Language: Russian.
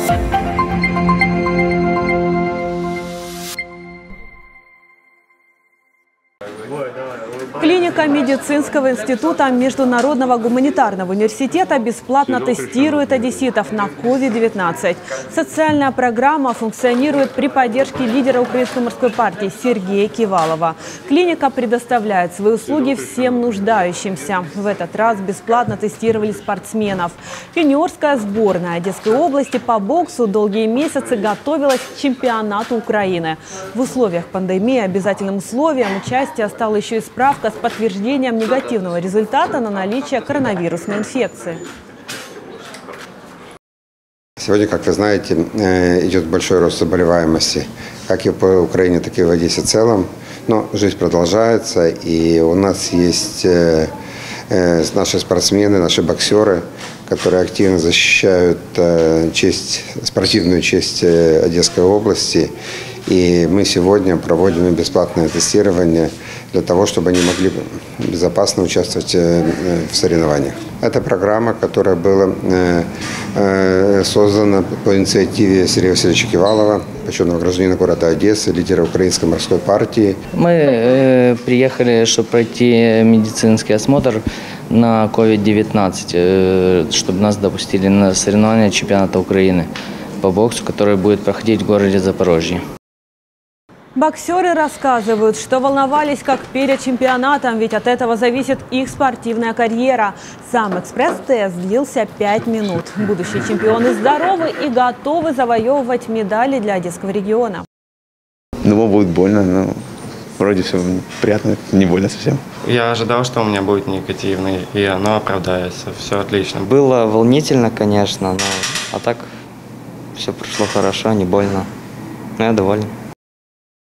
Клиника медицинского института Международного гуманитарного университета бесплатно тестирует одесситов на COVID-19. Социальная программа функционирует при поддержке лидера Украинской морской партии Сергея Кивалова. Клиника предоставляет свои услуги всем нуждающимся. В этот раз бесплатно тестировали спортсменов. Юниорская сборная Одесской области по боксу долгие месяцы готовилась к чемпионату Украины. В условиях пандемии обязательным условием участия стала еще и справка с подтверждением негативного результата на наличие коронавирусной инфекции. Сегодня, как вы знаете, идет большой рост заболеваемости, как и по Украине, так и в Одессе в целом. Но жизнь продолжается, и у нас есть наши спортсмены, наши боксеры, которые активно защищают спортивную честь Одесской области. И мы сегодня проводим бесплатное тестирование для того, чтобы они могли безопасно участвовать в соревнованиях. Это программа, которая была создана по инициативе Сергея Васильевича Кивалова, почетного гражданина города Одессы, лидера Украинской морской партии. Мы приехали, чтобы пройти медицинский осмотр на COVID-19, чтобы нас допустили на соревнования чемпионата Украины по боксу, который будет проходить в городе Запорожье. Боксеры рассказывают, что волновались как перед чемпионатом, ведь от этого зависит их спортивная карьера. Сам экспресс-тест длился 5 минут. Будущие чемпионы здоровы и готовы завоевывать медали для Одесского региона. Думал, будет больно, но вроде все приятно, не больно совсем. Я ожидал, что у меня будет негативный, и оно оправдается. Все отлично. Было волнительно, конечно, а так все прошло хорошо, не больно. Но я доволен.